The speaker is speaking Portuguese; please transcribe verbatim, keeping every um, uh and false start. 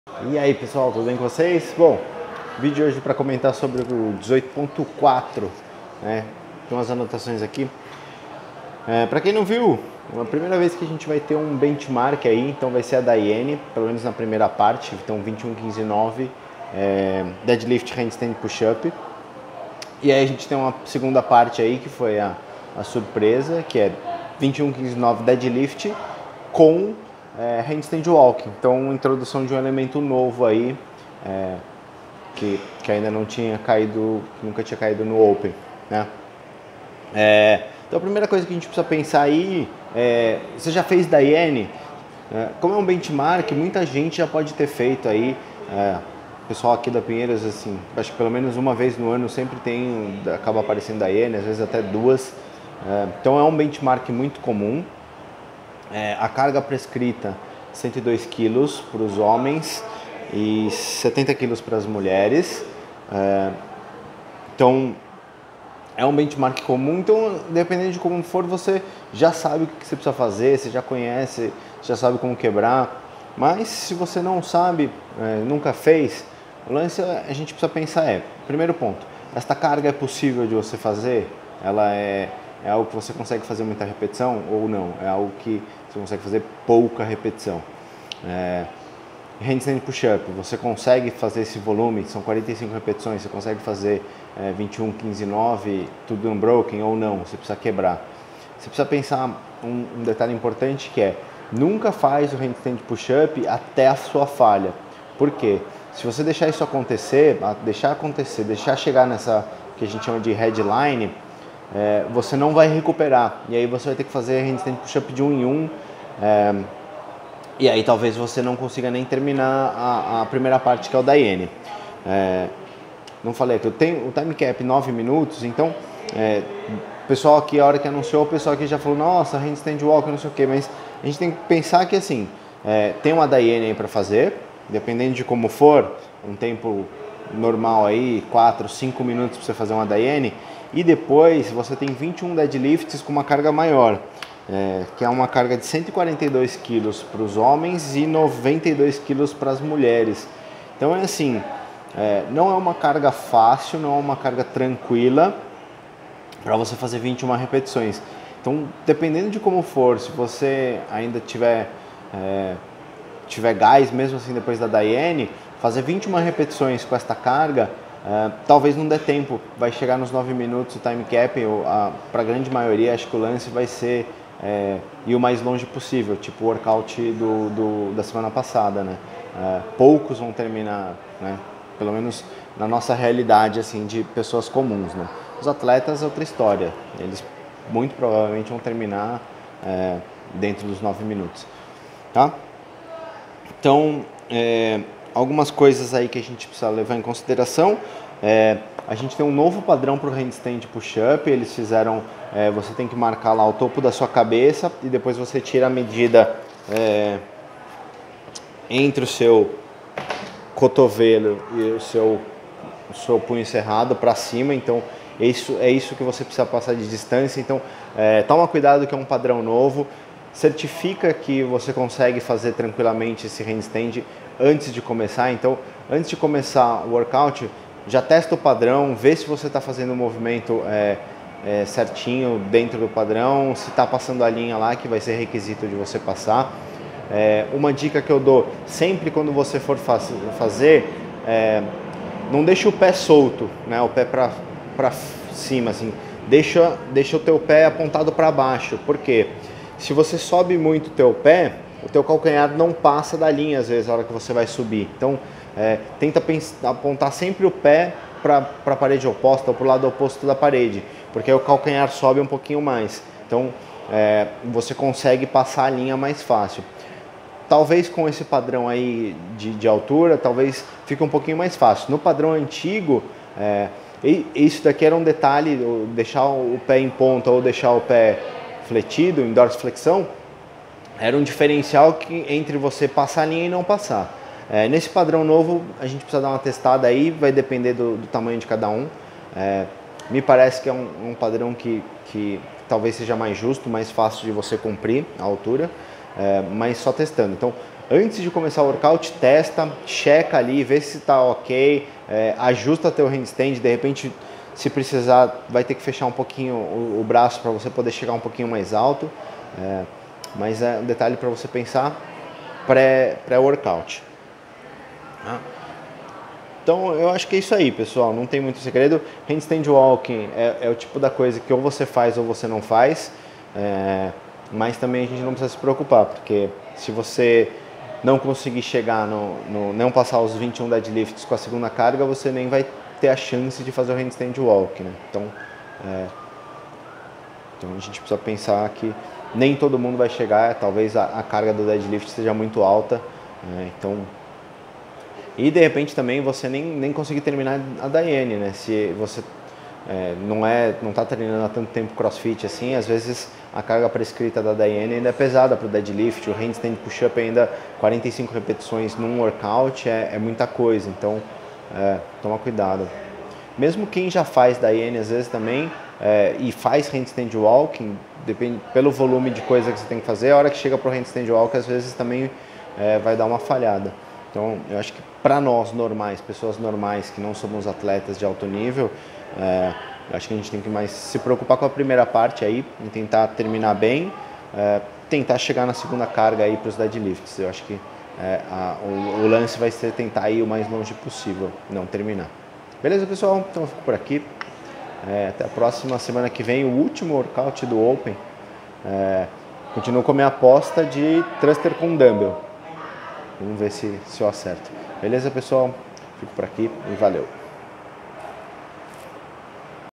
E aí pessoal, tudo bem com vocês? Bom, vídeo hoje para comentar sobre o dezoito ponto quatro, né? Tem umas anotações aqui. É, para quem não viu, é a primeira vez que a gente vai ter um benchmark aí, então vai ser a da Iene, pelo menos na primeira parte, então vinte e um, quinze, nove, é, deadlift, handstand, push-up. E aí a gente tem uma segunda parte aí que foi a, a surpresa, que é vinte e um, quinze, nove deadlift com é, handstand walk. Então, introdução de um elemento novo aí, é, que, que ainda não tinha caído, nunca tinha caído no Open, né? É, então a primeira coisa que a gente precisa pensar aí é, você já fez da Iene? É, como é um benchmark, muita gente já pode ter feito aí, é, o pessoal aqui da Pinheiros, assim, acho que pelo menos uma vez no ano sempre tem, acaba aparecendo da Iene, às vezes até duas, é, então é um benchmark muito comum. É, a carga prescrita cento e dois quilos para os homens e setenta quilos para as mulheres, é, então é um benchmark comum, então dependendo de como for, você já sabe o que você precisa fazer, você já conhece, já sabe como quebrar. Mas se você não sabe, é, nunca fez, o lance a gente precisa pensar é, primeiro ponto, esta carga é possível de você fazer? Ela é, é algo que você consegue fazer muita repetição ou não? É algo que você consegue fazer pouca repetição? É, handstand push-up, você consegue fazer esse volume, são quarenta e cinco repetições, você consegue fazer é, vinte e um, quinze, nove, tudo unbroken ou não, você precisa quebrar. Você precisa pensar um, um detalhe importante que é, nunca faz o handstand push-up até a sua falha. Por quê? Se você deixar isso acontecer, deixar acontecer, deixar chegar nessa que a gente chama de headline, é, você não vai recuperar, e aí você vai ter que fazer handstand push-up de um em um, é, e aí talvez você não consiga nem terminar a, a primeira parte, que é o da Iene. É, não falei que eu tenho o time cap nove minutos, então é, o pessoal aqui, a hora que anunciou, o pessoal aqui já falou, nossa, handstand walk, não sei o que, mas a gente tem que pensar que assim, é, tem uma da Iene aí para fazer, dependendo de como for, um tempo normal aí, quatro, cinco minutos para você fazer uma da Iene, e depois você tem vinte e um deadlifts com uma carga maior. É, que é uma carga de cento e quarenta e dois quilos para os homens e noventa e dois quilos para as mulheres. Então é assim, é, não é uma carga fácil, não é uma carga tranquila para você fazer vinte e uma repetições. Então, dependendo de como for, se você ainda tiver, é, tiver gás, mesmo assim depois da da Iene, fazer vinte e uma repetições com esta carga, é, talvez não dê tempo, vai chegar nos nove minutos o time cap, para a grande maioria acho que o lance vai ser É, e o mais longe possível, tipo o workout do, do, da semana passada, né? É, poucos vão terminar, né? Pelo menos na nossa realidade, assim, de pessoas comuns, né? Os atletas é outra história, eles muito provavelmente vão terminar é, dentro dos nove minutos, tá? Então, é, algumas coisas aí que a gente precisa levar em consideração. É, a gente tem um novo padrão para o handstand push-up, eles fizeram, é, você tem que marcar lá o topo da sua cabeça e depois você tira a medida é, entre o seu cotovelo e o seu, o seu punho cerrado para cima, então isso, é isso que você precisa passar de distância, então é, toma cuidado que é um padrão novo, certifica que você consegue fazer tranquilamente esse handstand antes de começar, então antes de começar o workout, já testa o padrão, vê se você está fazendo o movimento é, é, certinho dentro do padrão, se está passando a linha lá, que vai ser requisito de você passar. É, uma dica que eu dou, sempre quando você for faz, fazer, é, não deixa o pé solto, né, o pé para cima, assim, deixa, deixa o teu pé apontado para baixo, porque se você sobe muito o teu pé, o teu calcanhar não passa da linha, às vezes, na hora que você vai subir. Então, é, tenta pensar, apontar sempre o pé para a parede oposta ou para o lado oposto da parede, porque aí o calcanhar sobe um pouquinho mais. Então, é, você consegue passar a linha mais fácil. Talvez com esse padrão aí de, de altura, talvez fique um pouquinho mais fácil. No padrão antigo, é, isso daqui era um detalhe, deixar o pé em ponta ou deixar o pé fletido, em dorsiflexão, era um diferencial que, entre você passar a linha e não passar. É, nesse padrão novo, a gente precisa dar uma testada aí, vai depender do, do tamanho de cada um. É, me parece que é um, um padrão que, que talvez seja mais justo, mais fácil de você cumprir a altura, é, mas só testando. Então, antes de começar o workout, testa, checa ali, vê se está ok, é, ajusta teu handstand, de repente, se precisar, vai ter que fechar um pouquinho o, o braço para você poder chegar um pouquinho mais alto, é, mas é um detalhe para você pensar pré-workout. Pré Então eu acho que é isso aí, pessoal, não tem muito segredo. Handstand walking é, é o tipo da coisa que ou você faz ou você não faz, é, mas também a gente não precisa se preocupar, porque se você não conseguir chegar, no, no, não passar os vinte e um deadlifts com a segunda carga, você nem vai ter a chance de fazer o handstand walk, né? Então, é, então a gente precisa pensar que nem todo mundo vai chegar, talvez a, a carga do deadlift seja muito alta, é, então... E de repente também você nem, nem conseguir terminar a Daiane, né? Se você é, não é, não está treinando há tanto tempo crossfit assim, às vezes a carga prescrita da Daiane ainda é pesada para o deadlift, o handstand push-up ainda quarenta e cinco repetições num workout é, é muita coisa, então é, toma cuidado. Mesmo quem já faz Daiane às vezes também é, e faz handstand walking, depende, pelo volume de coisa que você tem que fazer, a hora que chega para o handstand walking às vezes também é, vai dar uma falhada. Então, eu acho que para nós normais, pessoas normais que não somos atletas de alto nível, é, eu acho que a gente tem que mais se preocupar com a primeira parte aí, em tentar terminar bem, é, tentar chegar na segunda carga aí para os deadlifts. Eu acho que é, a, o, o lance vai ser tentar ir o mais longe possível, não terminar. Beleza, pessoal? Então eu fico por aqui. É, até a próxima semana que vem, o último workout do Open. É, continuo com a minha aposta de thruster com dumbbell. Vamos ver se, se eu acerto. Beleza, pessoal? Fico por aqui e valeu.